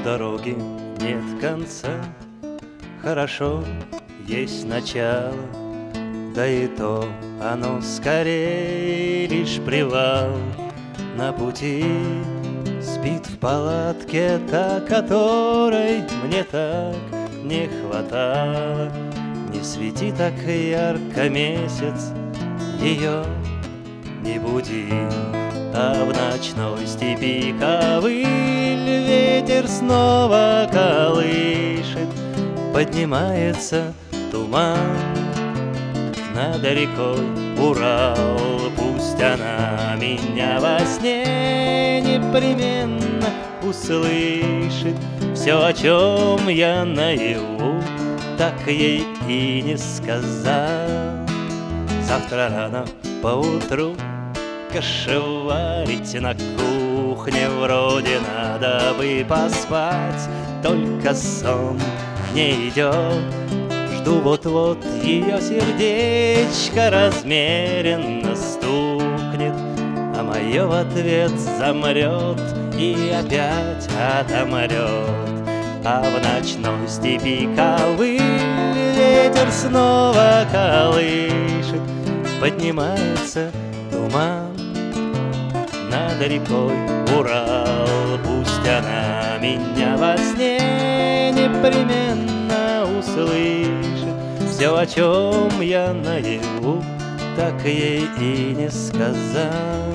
дороги нет конца, хорошо есть начало, да и то оно скорее лишь привал. На пути спит в палатке та, которой мне так не хватало. Не свети так ярко месяц, ее не буди, а в ночной степи ковыль ветер снова колышет. Поднимается туман над рекой Урал. Пусть она меня во сне непременно услышит. Все, о чем я наяву, так ей и не сказал. Завтра рано поутру кашеварить на кухне вроде надо бы поспать, только сон не идет. Жду вот-вот ее сердечко размеренно стукнет, а мое в ответ замрет и опять отомрет. А в ночной степи ковыль ветер снова колышет. Поднимается туман над рекой Урал. Пусть она меня во сне непременно услышит. Все, о чем я наяву, так ей и не сказал.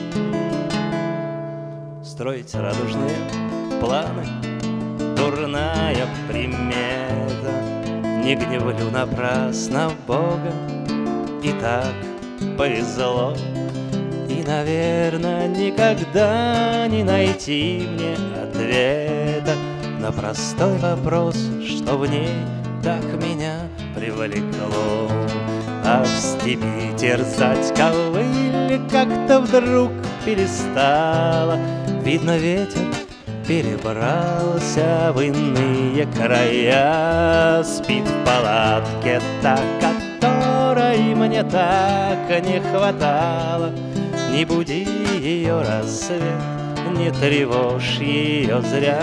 Строить радужные планы — дурная примета. Не гневлю напрасно Бога, и так повезло. И, наверное, никогда не найти мне ответа на простой вопрос, что в ней так меня привлекло. А в степи терзать ковыль как-то вдруг перестала. Видно, ветер перебрался в иные края. Спит в палатке та, которой мне так не хватало. Не буди ее рассвет, не тревожь ее зря.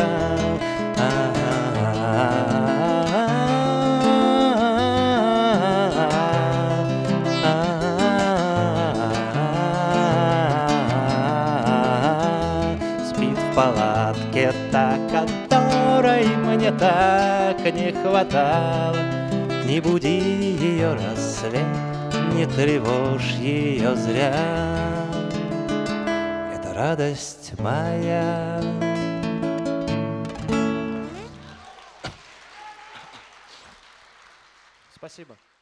Спит в палатке та, которой мне так не хватало. Не буди ее рассвет, не тревожь ее зря. Это радость моя. Спасибо.